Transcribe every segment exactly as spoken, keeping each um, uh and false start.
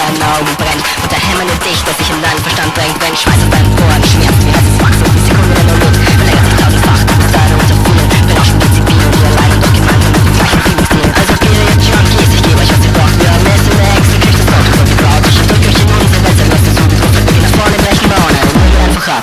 deinen Augen brennt und der hämmernde Dicht, der sich in deinen Verstand drängt, brennt Schweiß auf deinen Ohren, Schmerzen wie heißes Wachs und die Sekunde der Not verlängert sich tausendfach, du bist deine Unterfühlen, berauschen Dezibel und ihr allein und doch gemeinsam mit dem gleichen Filmstil. Also Bier, ihr Junkies, ich gebe euch was ihr braucht, wir haben Messer, Ex, ihr kriegt das Auto und ihr braut euch und drückt euch in unsere Welt, dann lasst es so wie drauf, wir gehen nach vorne, brechen bauen, eine Null einfach ab.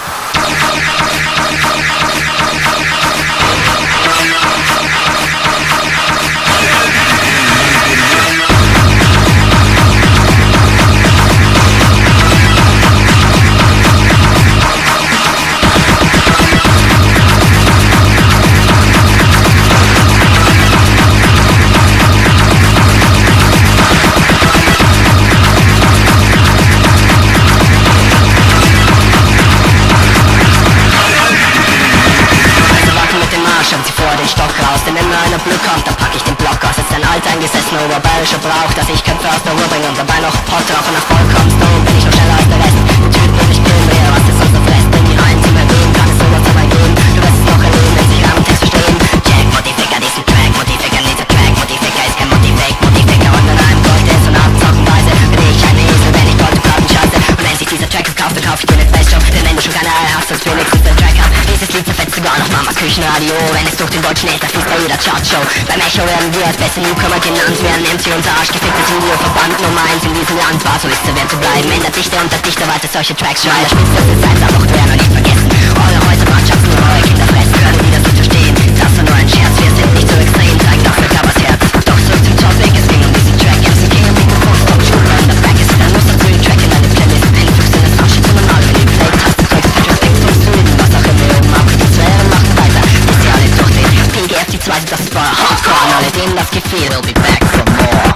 Denn wenn mir einer Glück kommt, dann pack ich den Block aus. Jetzt ein alteingesessener oberbayerischer Brauch, dass ich Köpfe aus der Ruhr bringe und dabei noch Pott rauche. Nach voll kommst du, bin ich noch schneller als der Rest. Die Tüten und ich killen mehr, was ist sonst verfresst. Bring die rein zum Erwähnen, kann es sowas dabei gehen. Du wirst es noch erleben, wenn sich Rahmen Text verstehen. Jack, Modificker, diesen Track, Modificker, dieser Track, Modificker ist kein Motivate, Modificker und in einem Gold ist und Abzockenweise bin ich ein Esel, wenn ich Gold und Platten scheiße. Und wenn sich dieser Track verkauft, dann kauf ich dir ne Festjob. Denn wenn du schon keine Eier hast, sonst wenigstens den Track ab. Dieses Lied zerfetzt sogar noch Mamas Küchenradio. Wenn es durch den deutschen Äther fließt bei jeder Chartshow. Beim Echo werden wir als beste Newcomer genannt. Werden M C unser Arsch geficktes Videoverband Nummer eins in diesem Land. War so ist es, wer zu bleiben. Ändert Dichter und der Dichter weiter solche Tracks schreiben. Der Spitze des Seins, aber auch werden und nicht vergessen. Eure Häusermannschaften und eure Kinder fressen. Können die das nicht verstehen? Das war nur ein Scherz, wir sind nicht so extrem. Zeigen dafür Covers Herz. Doch zurück zum Topic, es ging um diesen Track. M C King und Mikrofon, Stop, Schule on the back ist. Dann muss dazu den Track in deine Playlist. Pinfuchs in das Abschied zum Normal für die Play. Taste, Zeugs, Retrospekt zum Süden. Was auch immer oben abgeht, zu Ehren machen weiter. Bis sie alle durchdrehen. P G F, die zweite, das ist voller Hardcore. Und alle denen das gefiel, we'll be back for more.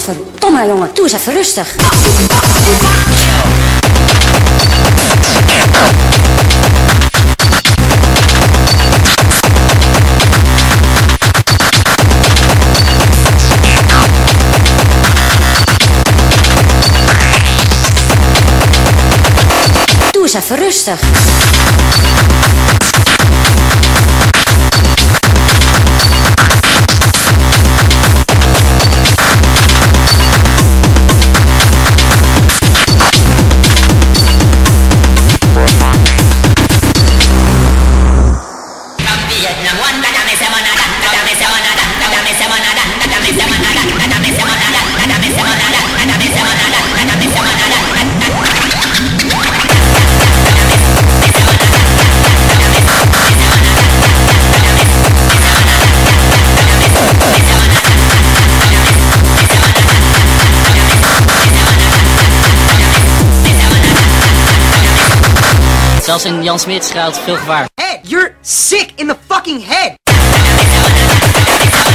Godverdomme, jongen. Doe eens even rustig. Doe eens even rustig. Zelfs in Jan Smit schuilt veel gevaar. Head, you're sick in the fucking head!